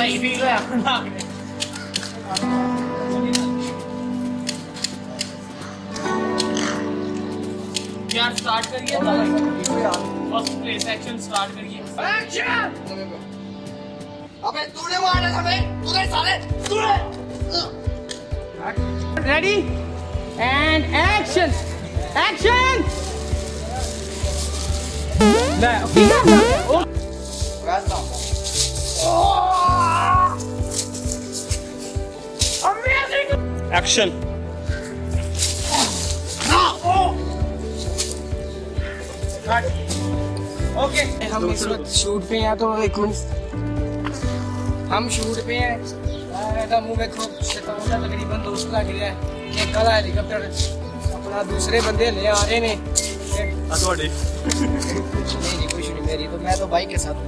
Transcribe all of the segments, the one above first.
सही फील है यार स्टार्ट करिए फर्स्ट प्लेस एक्शन स्टार्ट करिए एक्शन अबे तूने मारा हमें तूने साले तूने रेडी एंड एक्शन एक्शन ले ठीक है अमेजिंग एक्शन ओके हम इस वक्त शूट पे हैं तो एक मिनट हम शूट पे हैं मुंह में खूब तकरीबन दोस्त लग गया है कि कल हेलीकॉप्टर अपना दूसरे बंदे ले आ रहे ने नहीं कुछ नहीं मेरी तो मैं तो भाई के साथ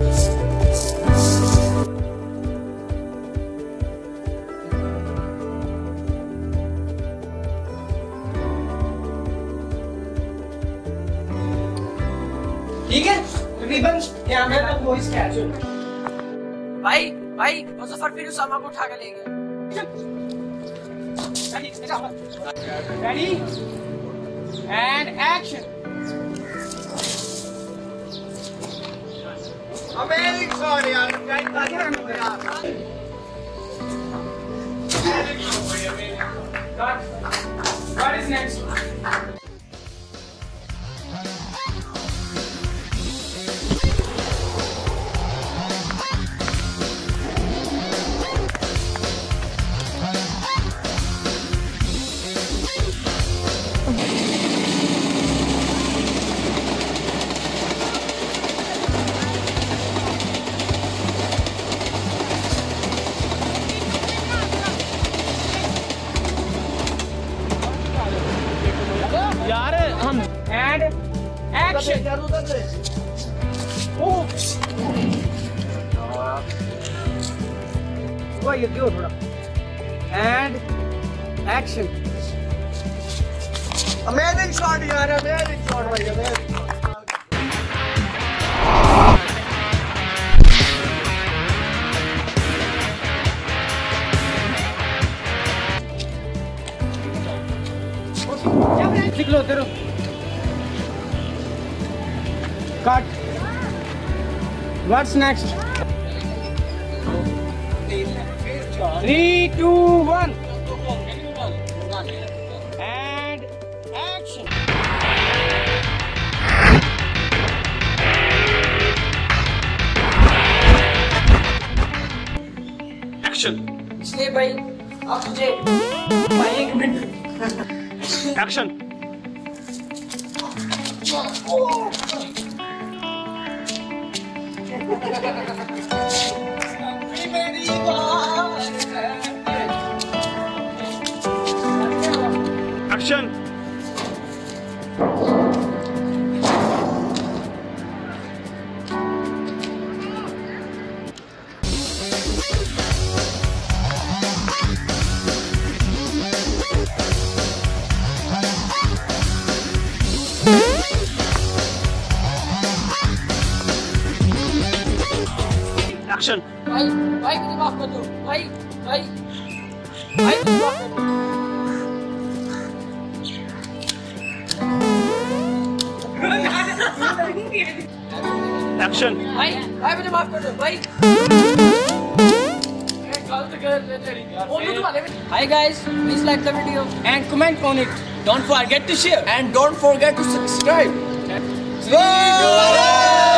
ठीक है तकरीबन कैमरा तक वॉइस कैच हो भाई भाई मुजफ्फर फिर उसामा को उठा के ले गया ready and action amazing shot यार व्हाट इज नेक्स्ट यार हम एंड एक्शन ये क्यों थोड़ा एंड एक्शन अमेजिंग शॉट यार अमेजिंग शॉट भाई अमेजिंग लो तेरे cut what's next 3 2 1 and action action इसलिए भाई आप मुझे भाई एक मिनट एक्शन एक्शन एक्शन भाई भाई मुझे माफ कर दो भाई भाई भाई मुझे माफ कर दो एक्शन भाई भाई मुझे माफ कर दो भाई Hi guys, please like the video and comment on it. Don't forget to share and don't forget to subscribe.